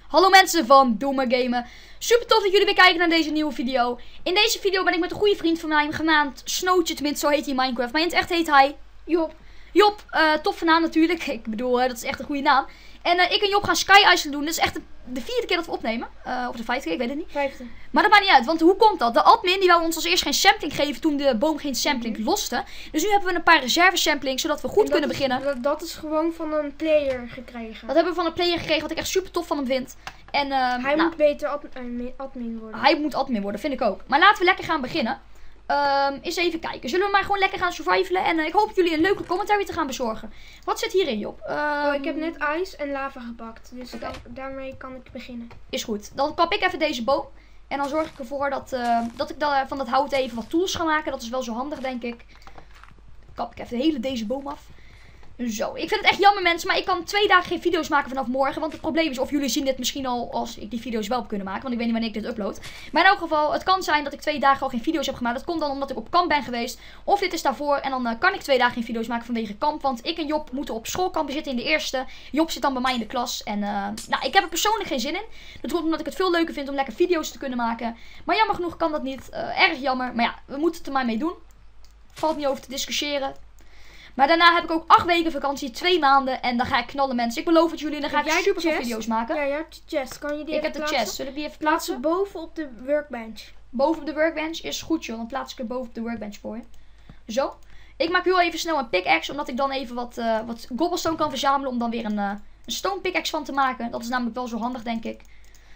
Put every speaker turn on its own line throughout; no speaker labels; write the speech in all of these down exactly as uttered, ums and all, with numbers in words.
Hallo mensen van Doe Maar Gamen. Super tof dat jullie weer kijken naar deze nieuwe video. In deze video ben ik met een goede vriend van mij genaamd Snootje, tenminste zo heet hij in Minecraft. Maar in het echt heet hij Job. Job, uh, toffe naam natuurlijk. Ik bedoel, uh, dat is echt een goede naam. En uh, ik en Job gaan Sky Island doen. Dat is echt de, de vierde keer dat we opnemen. Uh, of de vijfde keer, ik weet het niet.
Vijfde.
Maar dat maakt niet uit, want hoe komt dat? De admin die wou ons als eerst geen sampling geven toen de boom geen sampling mm-hmm. loste. Dus nu hebben we een paar reserve samplings, zodat we goed kunnen
is,
beginnen.
Dat, dat is gewoon van een player gekregen.
Dat hebben we van een player gekregen, wat ik echt super tof van hem vind. En, uh,
hij
nou,
moet beter ad, uh, admin worden.
Hij moet admin worden, vind ik ook. Maar laten we lekker gaan beginnen. Um, eens even kijken. Zullen we maar gewoon lekker gaan survivalen? En uh, ik hoop jullie een leuke commentary te gaan bezorgen. Wat zit hierin, Job? Um,
oh, ik heb net ijs en lava gepakt. Dus
okay.
da daarmee kan ik beginnen.
Is goed. Dan kap ik even deze boom. En dan zorg ik ervoor dat, uh, dat ik da van dat hout even wat tools ga maken. Dat is wel zo handig, denk ik. Kap ik even de hele deze boom af. Zo, ik vind het echt jammer mensen, maar ik kan twee dagen geen video's maken vanaf morgen. Want het probleem is, of jullie zien dit misschien al als ik die video's wel heb kunnen maken. Want ik weet niet wanneer ik dit upload. Maar in elk geval, het kan zijn dat ik twee dagen al geen video's heb gemaakt. Dat komt dan omdat ik op kamp ben geweest. Of dit is daarvoor en dan uh, kan ik twee dagen geen video's maken vanwege kamp. Want ik en Job moeten op schoolkamp zitten in de eerste. Job zit dan bij mij in de klas. En uh, nou, ik heb er persoonlijk geen zin in. Dat komt omdat ik het veel leuker vind om lekker video's te kunnen maken. Maar jammer genoeg kan dat niet. Uh, erg jammer. Maar ja, we moeten het er maar mee doen. Valt niet over te discussiëren. Maar daarna heb ik ook acht weken vakantie, twee maanden. En dan ga ik knallen mensen. Ik beloof het jullie. Dan ga ik super veel video's maken.
Ja, jij hebt de chest. Kan je die
ik
even
heb de
plaatsen?
chest. Zullen we die even plaatsen?
Plaatsen boven op de workbench.
Boven op de workbench is goed joh. Dan plaats ik er boven op de workbench voor je. Zo. Ik maak heel even snel een pickaxe. Omdat ik dan even wat, uh, wat cobblestone kan verzamelen. Om dan weer een, uh, een stone pickaxe van te maken. Dat is namelijk wel zo handig denk ik.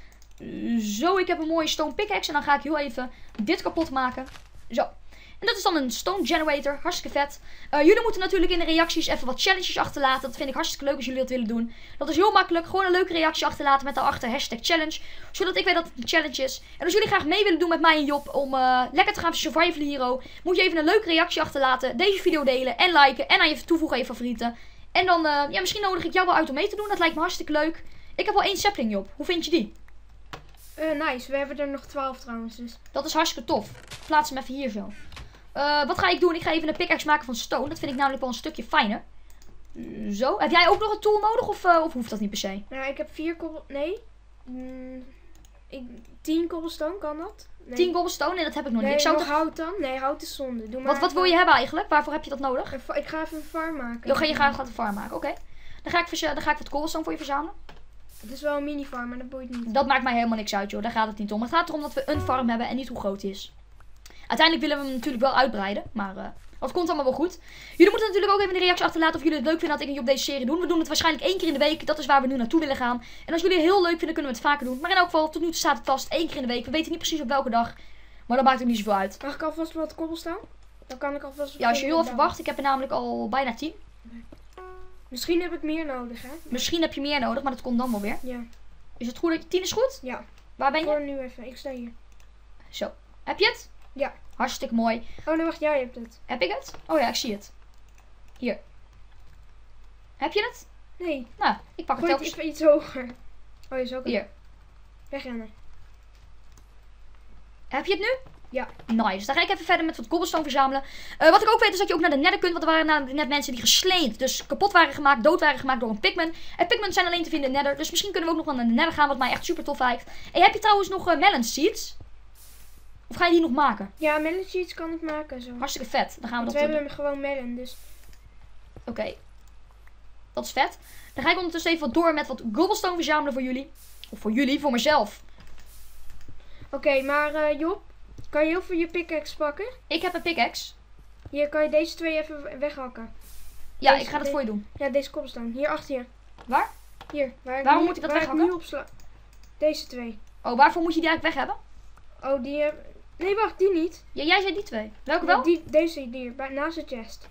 Zo, ik heb een mooie stone pickaxe. En dan ga ik heel even dit kapot maken. Zo. En dat is dan een stone generator. Hartstikke vet. Uh, jullie moeten natuurlijk in de reacties even wat challenges achterlaten. Dat vind ik hartstikke leuk als jullie dat willen doen. Dat is heel makkelijk. Gewoon een leuke reactie achterlaten met daarachter hashtag challenge. Zodat ik weet dat het een challenge is. En als jullie graag mee willen doen met mij en Job om uh, lekker te gaan survivalen hero. Moet je even een leuke reactie achterlaten. Deze video delen en liken. En aan je toevoegen aan je favorieten. En dan, uh, ja misschien nodig ik jou wel uit om mee te doen. Dat lijkt me hartstikke leuk. Ik heb al één sapling Job. Hoe vind je die?
Uh, nice. We hebben er nog twaalf trouwens. Dus.
Dat is hartstikke tof. Plaats hem even hier zo. Uh, wat ga ik doen? Ik ga even een pickaxe maken van stone. Dat vind ik namelijk wel een stukje fijner. Zo. Heb jij ook nog een tool nodig of, uh, of hoeft dat niet per se?
Nou, ik heb vier kobbel... Nee. Mm, ik, tien cobblestone, kan dat? Nee.
Tien cobblestone? Nee, dat heb ik nog
nee,
niet. Ik zou
nog
toch...
hout dan? Nee, hout is zonde. Doe maar
wat, wat wil je hebben eigenlijk? Waarvoor heb je dat nodig?
Ik ga even een farm maken.
Dan ga je graag een farm maken. Oké. Okay. Dan, ga ik dan ga ik wat cobblestone voor je verzamelen.
Het is wel een mini farm, maar dat boeit niet.
Dat maakt mij helemaal niks uit joh. Daar gaat het niet om. Het gaat erom dat we een farm hebben en niet hoe groot die is. Uiteindelijk willen we hem natuurlijk wel uitbreiden. Maar uh, dat komt allemaal wel goed. Jullie moeten natuurlijk ook even een reactie achterlaten of jullie het leuk vinden dat ik en Job deze serie doen. We doen het waarschijnlijk één keer in de week. Dat is waar we nu naartoe willen gaan. En als jullie het heel leuk vinden kunnen we het vaker doen. Maar in elk geval, tot nu toe staat het vast één keer in de week. We weten niet precies op welke dag. Maar dat maakt ook niet zoveel uit.
Mag ik alvast wat cobblestone? Dan kan ik alvast...
Ja, als je heel even wacht. Ik heb er namelijk al bijna tien.
Misschien heb ik meer nodig, hè?
Misschien heb je meer nodig, maar dat komt dan wel weer.
Ja.
Is het goed dat je tien is goed?
Ja.
Waar ben je?
Voor nu even. Ik sta hier.
Zo. Heb je het?
Ja.
Hartstikke mooi.
Oh nee, wacht. Jij hebt het.
Heb ik het? Oh ja, ik zie het. Hier. Heb je het?
Nee.
Nou, ik pak het
Gooi het even iets hoger. Oh, je is ook
hier.
Wegrennen.
Heb je het nu?
Ja.
Nice. Dan ga ik even verder met wat cobblestone verzamelen. Uh, wat ik ook weet is dat je ook naar de nether kunt. Want er waren namelijk net mensen die gesleend. Dus kapot waren gemaakt, dood waren gemaakt door een pigman. En pigmen zijn alleen te vinden in de nether. Dus misschien kunnen we ook nog naar de nether gaan. Wat mij echt super tof lijkt. En heb je trouwens nog uh, melon seeds? Of ga je die nog maken?
Ja, melon seeds kan ik maken zo.
Hartstikke vet. Dan gaan we
want
dat
we hebben gewoon melon, dus.
Oké. Okay. Dat is vet. Dan ga ik ondertussen even wat door met wat cobblestone verzamelen voor jullie. Of voor jullie, voor mezelf.
Oké, okay, maar uh, Job, kan je heel veel je pickaxe pakken?
Ik heb een pickaxe.
Hier, kan je deze twee even weghakken?
Ja,
deze,
ik ga dat voor je doen.
Ja, deze cobblestone. Hier achter je.
Waar?
Hier. Waar
Waarom
nu,
moet ik dat
waar
weghakken?
Ik nu opsla deze twee.
Oh, waarvoor moet je die eigenlijk weg hebben?
Oh, die heb... Nee, wacht, die niet.
Ja, jij zei die twee. Welke
nee,
wel?
Die, deze hier, bij, naast de chest.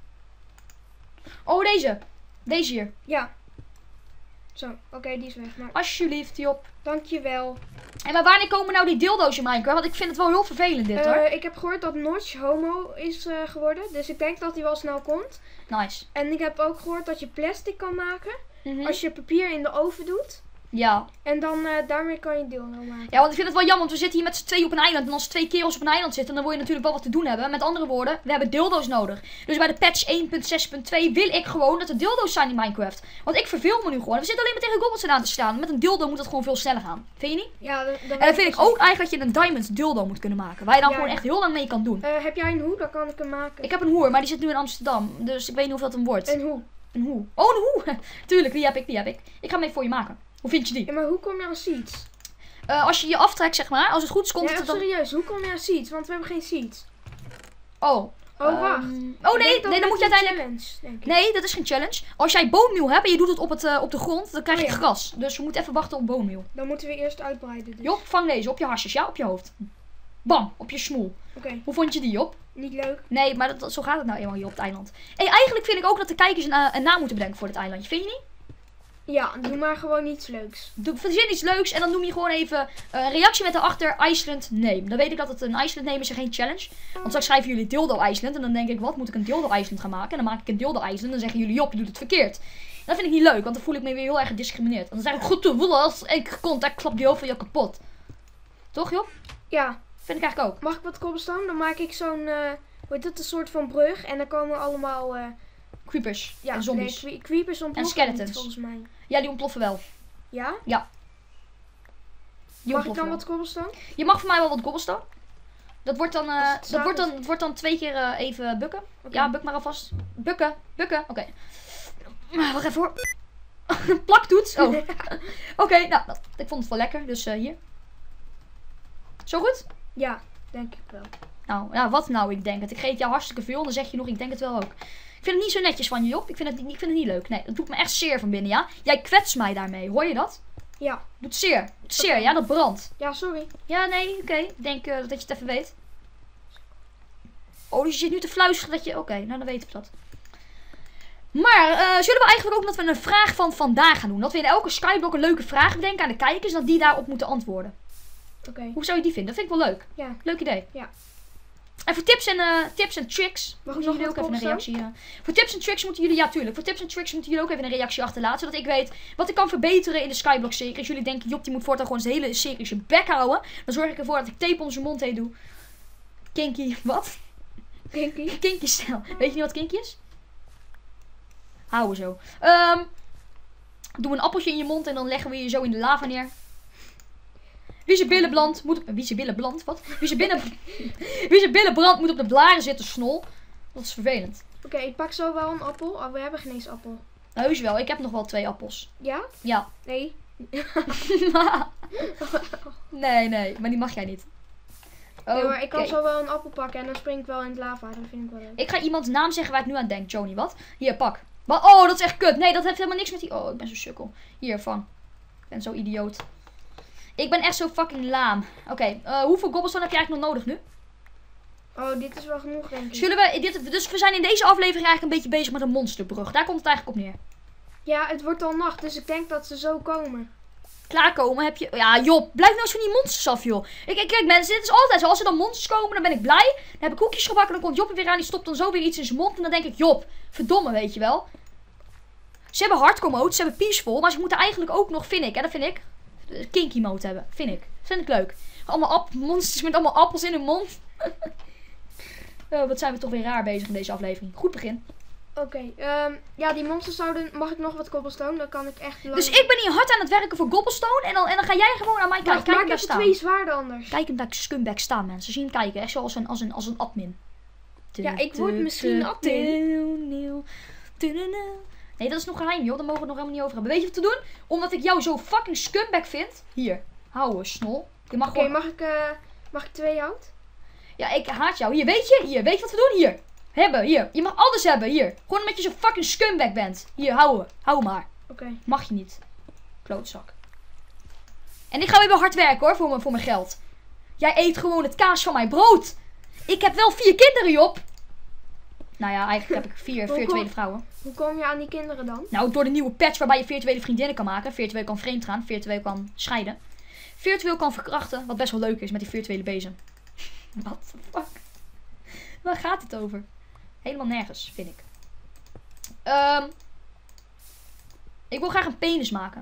Oh, deze. Deze hier.
Ja. Zo, oké, okay, die is weg. Maar...
Alsjeblieft, Job.
Dankjewel.
En maar wanneer komen nou die dildo's in Minecraft? Want ik vind het wel heel vervelend dit,
uh,
hoor.
Ik heb gehoord dat Notch homo is uh, geworden. Dus ik denk dat hij wel snel komt.
Nice.
En ik heb ook gehoord dat je plastic kan maken.
Mm-hmm.
Als je papier in de oven doet.
Ja.
En dan uh, daarmee kan je dildo maken.
Ja, want ik vind het wel jammer, want we zitten hier met z'n tweeën op een eiland. En als twee kerels op een eiland zitten, dan wil je natuurlijk wel wat te doen hebben. Met andere woorden, we hebben dildo's nodig. Dus bij de patch één punt zes punt twee wil ik gewoon dat er dildo's zijn in Minecraft. Want ik verveel me nu gewoon. We zitten alleen maar tegen Gobbelstone aan te staan. Met een dildo moet het gewoon veel sneller gaan. Vind je niet?
Ja, dat, dat
En dan vind ik ook eigenlijk dat je een diamond dildo moet kunnen maken. Waar je dan
Ja.
gewoon echt heel lang mee kan doen.
Uh, heb jij een hoe? Dan kan ik hem maken.
Ik heb een hoer, maar die zit nu in Amsterdam. Dus ik weet niet of dat een wordt.
Een hoe?
Een hoe. Oh, een hoe. Tuurlijk, die heb ik, die heb ik. Ik ga hem even voor je maken. Hoe vind je die?
Ja, maar hoe kom je aan seeds?
Uh, als je je aftrekt, zeg maar. Als het goed is, komt
Ja,
het dan...
serieus. Hoe kom je aan seeds? Want we hebben geen seeds.
Oh.
Oh,
Um,
wacht.
Oh, nee. Nee, dan moet je uiteindelijk...
Challenge, denk ik.
Nee, dat is geen challenge. Als jij boonmeal hebt en je doet het op, het, uh, op de grond, dan krijg je
Oh, ja.
gras. Dus we moeten even wachten op boonmeal.
Dan moeten we eerst uitbreiden. Dus.
Job, vang deze op je hasjes, ja? Op je hoofd. Bam, op je smoel.
Oké, okay.
Hoe vond je die, Job?
Niet leuk.
Nee, maar dat, zo gaat het nou eenmaal hier op het eiland. Hey, eigenlijk vind ik ook dat de kijkers een, uh, een naam moeten bedenken voor dit eilandje. Vind je niet?
Ja, doe maar gewoon iets leuks.
Doe, verzin iets leuks en dan noem je gewoon even uh, een reactie met daarachter Iceland name. Dan weet ik dat het een Iceland name is en geen challenge. Want straks schrijven jullie Dildo Iceland en dan denk ik, wat moet ik een Dildo Iceland gaan maken? En dan maak ik een Dildo Iceland en dan zeggen jullie, Job, je doet het verkeerd. Dat vind ik niet leuk, want dan voel ik me weer heel erg gediscrimineerd. Want dan zeg ik, goed te voelen als ik contact klap die hoofd van je kapot. Toch, Job?
Ja.
Vind ik eigenlijk ook.
Mag ik wat cobblestone? Dan maak ik zo'n, uh, hoe heet dat, een soort van brug. En dan komen allemaal... Uh,
creepers
ja,
en zombies.
Nee, creepers ontploffen
en skeletons.
niet, volgens mij.
Ja, die ontploffen wel.
Ja?
Ja. Die
Mag ik dan
wel.
wat cobblestone?
Je mag voor mij wel wat cobblestone. Dat wordt dan, uh,
dat
dat wordt dan, dat wordt dan twee keer uh, even bukken. Okay. Ja, buk maar alvast. Bukken, bukken. Oké. Okay. Wacht even hoor. Plaktoets. Oh. Oké, okay, nou, dat, ik vond het wel lekker. Dus uh, hier. Zo goed?
Ja, denk ik wel.
Nou, ja, wat nou? Ik denk het. Ik geef jou hartstikke veel. Dan zeg je nog, ik denk het wel ook. Ik vind het niet zo netjes van je, Job. Ik vind het, ik vind het niet leuk. Nee, dat doet me echt zeer van binnen, ja? Jij kwetst mij daarmee. Hoor je dat?
Ja.
Doet zeer. Doet zeer, ja? Dat brandt.
Ja, sorry.
Ja, nee, oké. Okay. Ik denk uh, dat je het even weet. Oh, dus je zit nu te fluisteren dat je... Oké, okay, nou dan weten we dat. Maar, uh, zullen we eigenlijk ook dat we een vraag van vandaag gaan doen? Dat we in elke Skyblock een leuke vraag bedenken aan de kijkers en dat die daarop moeten antwoorden.
Oké. Okay.
Hoe zou je die vinden? Dat vind ik wel leuk.
Ja.
Leuk idee.
Ja.
En voor tips en, uh, tips en tricks...
Mag
moeten jullie ook even een reactie... Uh, voor tips en tricks moeten jullie... Ja, tuurlijk. Voor tips en tricks moeten jullie ook even een reactie achterlaten. Zodat ik weet wat ik kan verbeteren in de Skyblock serie. Als jullie denken, Job, die moet voortaan gewoon zijn hele serie zijn bek houden. Dan zorg ik ervoor dat ik tape onder zijn mond heen doe. Kinky. Wat?
Kinky?
Kinky stijl. Weet je niet wat kinky is? Houden zo. Um, doe een appeltje in je mond en dan leggen we je zo in de lava neer. Wie zijn billen brandt, moet op... Wie zijn billen brandt? Wat? Wie zijn binnen... Wie zijn billen brandt, moet op de blaren zitten, snol. Dat is vervelend.
Oké, okay, ik pak zo wel een appel. Oh, we hebben geen eens appel.
Heus wel, ik heb nog wel twee appels.
Ja?
Ja.
Nee.
nee, nee, maar die mag jij niet.
Okay. Nee, maar ik kan zo wel een appel pakken en dan spring ik wel in het lava. Dat vind ik wel leuk.
Ik ga iemands naam zeggen waar ik nu aan denk, Joni. Wat? Hier, pak. Wat? Oh, dat is echt kut. Nee, dat heeft helemaal niks met die... Oh, ik ben zo sukkel. Hier, vang. Ik ben zo idioot. Ik ben echt zo fucking laam. Oké, okay, uh, hoeveel cobblestone heb je eigenlijk nog nodig nu?
Oh, dit is wel genoeg, denk ik.
Zullen we... Dit, dus we zijn in deze aflevering eigenlijk een beetje bezig met een monsterbrug. Daar komt het eigenlijk op neer.
Ja, het wordt al nacht, dus ik denk dat ze zo komen.
Klaarkomen heb je... Ja, Job, blijf nou eens van die monsters af, joh. Ik, ik, kijk, mensen, dit is altijd zo. Als er dan monsters komen, dan ben ik blij. Dan heb ik koekjes gebakken, dan komt Job er weer aan. Die stopt dan zo weer iets in zijn mond. En dan denk ik, Job, verdomme, weet je wel. Ze hebben hardcore mode, ze hebben peaceful. Maar ze moeten eigenlijk ook nog, vind ik, hè, dat vind ik... kinky mode hebben, vind ik. Vind ik leuk. Allemaal app monsters met allemaal appels in hun mond. Oh, wat zijn we toch weer raar bezig in deze aflevering. Goed begin.
Oké, okay, um, ja, die monsters zouden... Mag ik nog wat cobblestone? Dan kan ik echt... Lang...
Dus ik ben hier hard aan het werken voor cobblestone. En dan, en dan ga jij gewoon aan mij kijken. Kijk hem daar staan.
twee zwaarden anders.
Kijk hem daar scumbag staan, mensen. Zie hem kijken. Echt zoals een, als een, als een admin.
Ja, ik word misschien admin.
Nee, dat is nog geheim, joh. Daar mogen we het nog helemaal niet over hebben. Weet je wat te doen? Omdat ik jou zo fucking scumbag vind. Hier. Hou snol. Je mag
Oké, okay,
gewoon...
mag ik... Uh, mag ik twee hout?
Ja, ik haat jou. Hier, weet je? Hier, weet je wat we doen? Hier. Hebben, hier. Je mag alles hebben, hier. Gewoon omdat je zo fucking scumbag bent. Hier, hou Hou maar.
Oké. Okay.
Mag je niet. Klootzak. En ik ga weer hard werken, hoor, voor mijn, voor mijn geld. Jij eet gewoon het kaas van mijn brood. Ik heb wel vier kinderen, Job. Nou ja, eigenlijk heb ik vier virtuele vrouwen.
Hoe kom je aan die kinderen dan?
Nou, door de nieuwe patch waarbij je virtuele vriendinnen kan maken. Virtueel kan vreemd gaan. Virtueel kan scheiden. Virtueel kan verkrachten. Wat best wel leuk is met die virtuele bezem. What the fuck? Waar gaat het over? Helemaal nergens, vind ik. Um, ik wil graag een penis maken.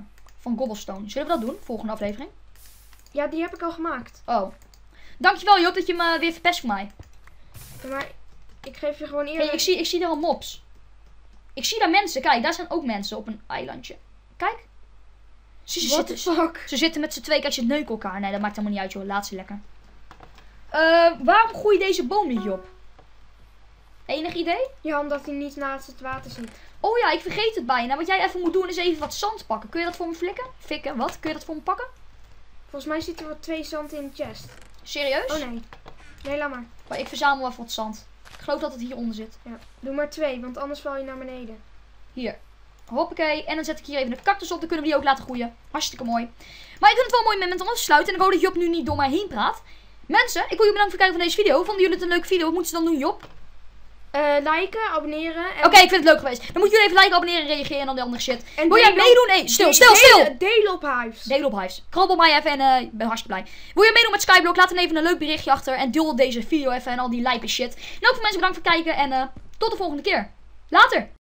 van cobblestone. Zullen we dat doen? Volgende aflevering.
Ja, die heb ik al gemaakt.
Oh. Dankjewel Job dat je me weer verpest voor mij.
Ja, maar ik geef je gewoon eerlijk.
Hey, ik, zie, ik zie daar al mobs. Ik zie daar mensen. Kijk, daar zijn ook mensen op een eilandje. Kijk. Zie, ze,
What
zitten,
the fuck?
ze zitten met z'n twee. Kijk, ze neuken elkaar. Nee, dat maakt helemaal niet uit joh. Laat ze lekker. Uh, waarom groeit deze boom niet Job? Enig idee?
Ja, omdat hij niet naast het water zit.
Oh ja, ik vergeet het bijna. Wat jij even moet doen is even wat zand pakken. Kun je dat voor me flikken? Fikken, wat? Kun je dat voor me pakken?
Volgens mij zit er wat twee zand in de chest.
Serieus?
Oh nee. Nee, laat maar.
Maar ik verzamel even wat zand. Ik geloof dat het hieronder zit.
Ja. Doe maar twee, want anders val je naar beneden.
Hier. Hoppakee. En dan zet ik hier even een cactus op. Dan kunnen we die ook laten groeien. Hartstikke mooi. Maar ik vind het wel mooi moment om af te sluiten. En ik hoop dat Job nu niet door mij heen praat. Mensen, ik wil jullie bedanken voor het kijken van deze video. Vonden jullie het een leuke video? Wat moeten ze dan doen Job?
Uh, liken, abonneren.
Oké, okay, ik vind het leuk geweest. Dan moeten jullie even liken, abonneren, reageren en dan de andere shit.
En
wil jij meedoen? Nee, stil, stil, stil!
Delen, delen op Hives.
Delen op Hives. Krabbel mij even en uh, ik ben hartstikke blij. Wil je meedoen met Skyblock? Laat dan even een leuk berichtje achter. En deel deze video even en al die lijpe shit. En ook voor mensen bedankt voor het kijken. En uh, tot de volgende keer. Later!